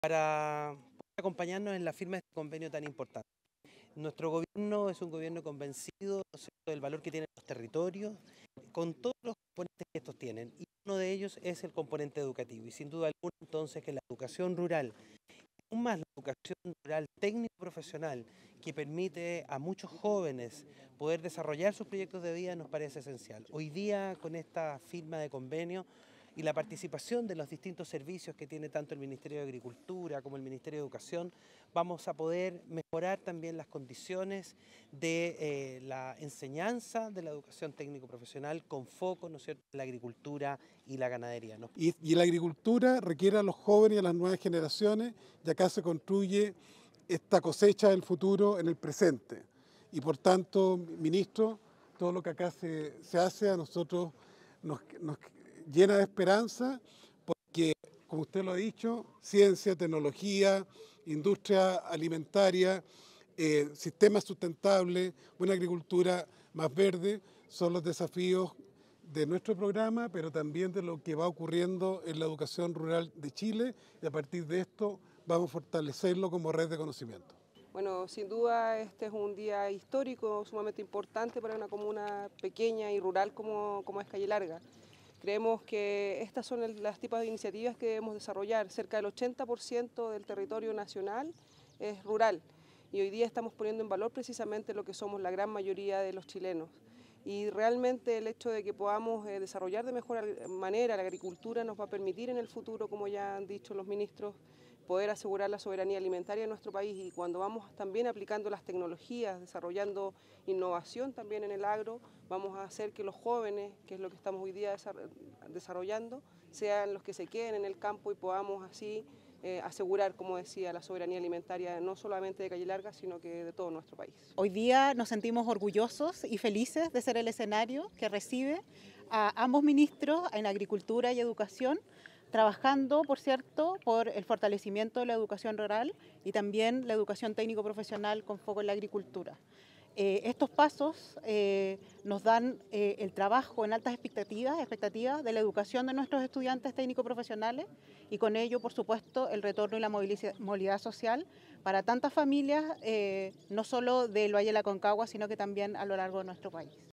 para poder acompañarnos en la firma de este convenio tan importante. Nuestro gobierno es un gobierno convencido, ¿no es cierto?, del valor que tienen los territorios, con todos los componentes que estos tienen, y uno de ellos es el componente educativo, y sin duda alguna entonces que la educación rural, aún más la educación rural técnico-profesional, que permite a muchos jóvenes poder desarrollar sus proyectos de vida, nos parece esencial. Hoy día, con esta firma de convenio y la participación de los distintos servicios que tiene tanto el Ministerio de Agricultura como el Ministerio de Educación, vamos a poder mejorar también las condiciones de la enseñanza de la educación técnico-profesional con foco, ¿no es cierto?, en la agricultura y la ganadería, ¿no? Y la agricultura requiere a los jóvenes y a las nuevas generaciones, y acá se construye esta cosecha del futuro en el presente. Y por tanto, ministro, todo lo que acá se hace a nosotros nos llena de esperanza, porque, como usted lo ha dicho, ciencia, tecnología, industria alimentaria, sistemas sustentables, una agricultura más verde, son los desafíos de nuestro programa, pero también de lo que va ocurriendo en la educación rural de Chile, y a partir de esto vamos a fortalecerlo como red de conocimiento. Bueno, sin duda este es un día histórico, sumamente importante para una comuna pequeña y rural como es Calle Larga. Creemos que estas son las tipos de iniciativas que debemos desarrollar. Cerca del 80% del territorio nacional es rural, y hoy día estamos poniendo en valor precisamente lo que somos la gran mayoría de los chilenos. Y realmente el hecho de que podamos desarrollar de mejor manera la agricultura nos va a permitir en el futuro, como ya han dicho los ministros, poder asegurar la soberanía alimentaria de nuestro país. Y cuando vamos también aplicando las tecnologías, desarrollando innovación también en el agro, vamos a hacer que los jóvenes, que es lo que estamos hoy día desarrollando, sean los que se queden en el campo y podamos así asegurar, como decía, la soberanía alimentaria no solamente de Calle Larga, sino que de todo nuestro país. Hoy día nos sentimos orgullosos y felices de ser el escenario que recibe a ambos ministros en Agricultura y Educación, trabajando, por cierto, por el fortalecimiento de la educación rural y también la educación técnico-profesional con foco en la agricultura. Estos pasos nos dan el trabajo en altas expectativas de la educación de nuestros estudiantes técnico-profesionales, y con ello, por supuesto, el retorno y la movilidad social para tantas familias, no solo del Valle de la Aconcagua, sino que también a lo largo de nuestro país.